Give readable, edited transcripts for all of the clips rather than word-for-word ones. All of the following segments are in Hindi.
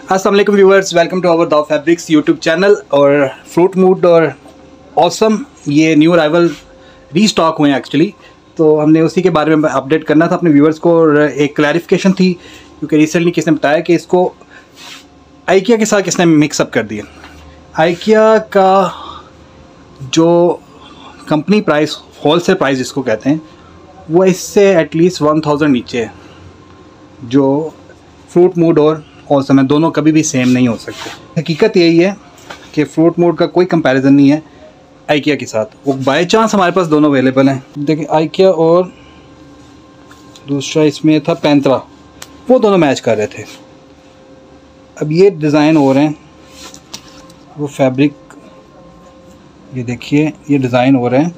अस्सलाम वालेकुम व्यूअर्स, वेलकम टू आवर दाव फैब्रिक्स यूट्यूब चैनल। और फ्रूट मूड और ऑसम ये न्यू अराइवल रीस्टॉक हुए हैं एक्चुअली, तो हमने उसी के बारे में अपडेट करना था अपने व्यूअर्स को। और एक क्लैरिफिकेशन थी क्योंकि रिसेंटली किसने बताया कि इसको आइकिया के साथ किसने मिक्सअप कर दिया। आइकिया का जो कंपनी प्राइस, होलसेल प्राइस जिसको कहते हैं, वो इससे एटलीस्ट 1000 नीचे है। जो फ्रूट मूड और ऑसम है, दोनों कभी भी सेम नहीं हो सकते। हकीकत यही है कि फ्रूट मूड का कोई कंपैरिजन नहीं है आइकिया के साथ। वो बाय चांस हमारे पास दोनों अवेलेबल हैं। देखिए आइकिया और दूसरा इसमें था पैंतरा, वो दोनों मैच कर रहे थे। अब ये डिज़ाइन हो रहे हैं, वो फैब्रिक ये देखिए, ये डिज़ाइन हो रहे हैं,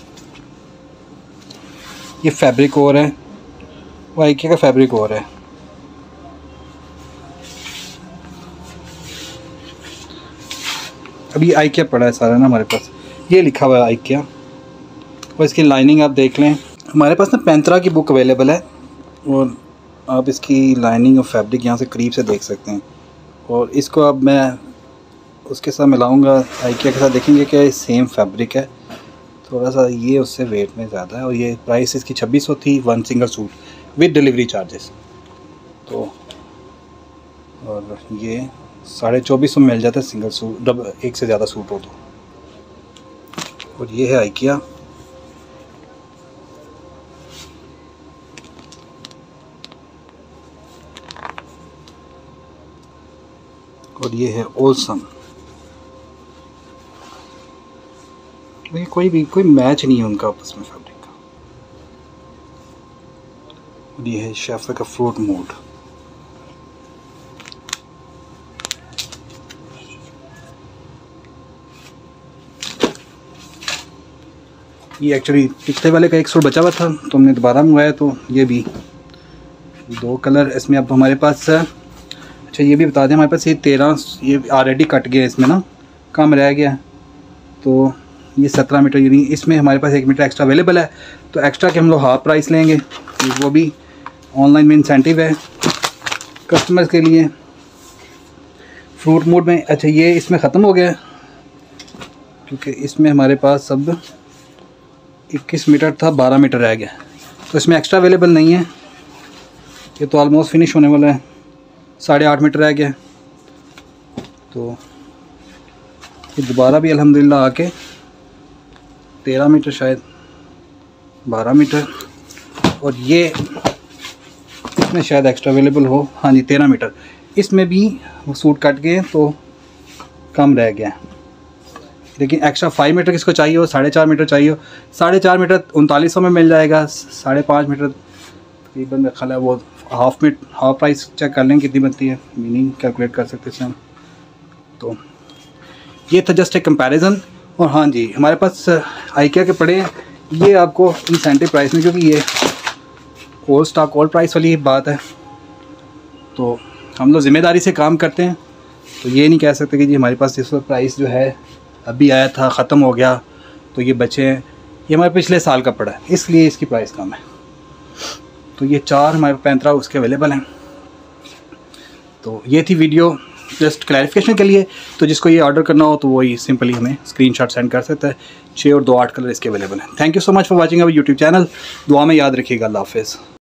ये फैब्रिक हो रहा है, वो आइकिया का फैब्रिक हो रहा है। अभी आइकिया पड़ा है सारा ना हमारे पास, ये लिखा हुआ है आइकिया। और इसकी लाइनिंग आप देख लें, हमारे पास ना पैंतरा की बुक अवेलेबल है और आप इसकी लाइनिंग और फैब्रिक यहाँ से करीब से देख सकते हैं। और इसको अब मैं उसके साथ मिलाऊंगा आइकिया के साथ, देखेंगे कि सेम फैब्रिक है। थोड़ा सा ये उससे वेट में ज़्यादा है और ये प्राइस इसकी 2600 थी, one single suit with delivery charges. तो और ये 2450 में मिल जाता है सिंगल सूट, डबल एक से ज़्यादा सूट हो तो। और ये है आइकिया। और ये है ऑसम। कोई मैच नहीं है उनका आपस में फैब्रिक का। और ये है शेफ का फ्रूट मूड। ये एक्चुअली पिछले वाले का एक सूट बचा हुआ था तो हमने दोबारा मंगवाया, तो ये भी दो कलर इसमें अब हमारे पास है। अच्छा ये भी बता दें, हमारे पास ये 13 ये ऑलरेडी कट गया, इसमें ना कम रह गया, तो ये 17 मीटर, यानी इसमें हमारे पास 1 मीटर एक्स्ट्रा अवेलेबल है। तो एक्स्ट्रा के हम लोग हाफ प्राइस लेंगे, वो भी ऑनलाइन में इंसेंटिव है कस्टमर्स के लिए फ्रूट मूड में। अच्छा ये इसमें ख़त्म हो गया क्योंकि इसमें हमारे पास अब 21 मीटर था, 12 मीटर रह गया, तो इसमें एक्स्ट्रा अवेलेबल नहीं है। ये तो ऑलमोस्ट फिनिश होने वाला है, 8.5 मीटर रह गया। तो ये दोबारा भी अल्हम्दुलिल्लाह आके 13 मीटर, शायद 12 मीटर, और ये इसमें शायद एक्स्ट्रा अवेलेबल हो, हाँ जी 13 मीटर। इसमें भी वो सूट कट गए तो कम रह गया। लेकिन एक्स्ट्रा 5 मीटर किसको चाहिए हो, 4.5 मीटर चाहिए हो, 4.5 मीटर 3900 में मिल जाएगा। 5.5 मीटर तकरीबन मेरा ख्याल है वो हाफ प्राइस चेक कर लें कितनी बनती है, मीनिंग कैलकुलेट कर सकते हैं हम। तो ये था जस्ट एक कंपैरिजन। और हाँ जी हमारे पास आइकिया के पड़े हैं, ये आपको इंसेंटिव प्राइस में, क्योंकि ये ओल्ड स्टॉक ओल्ड प्राइस वाली बात है, तो हम लोग ज़िम्मेदारी से काम करते हैं। तो ये नहीं कह सकते कि जी हमारे पास इस वक्त प्राइस जो है अभी आया था ख़त्म हो गया तो ये बचे हैं। ये हमारे पिछले साल का पड़ा है, इसलिए इसकी प्राइस कम है। तो ये 4 हमारे पैंतरा उसके अवेलेबल हैं। तो ये थी वीडियो जस्ट क्लैरिफिकेशन के लिए। तो जिसको ये ऑर्डर करना हो तो वही सिंपली हमें स्क्रीनशॉट सेंड कर सकता है। 6 और 2 8 कलर इसके अवेलेबल हैं। Thank you so much for watching our YouTube channel. दुआ में याद रखिएगा। अल्लाह हाफ़िज़।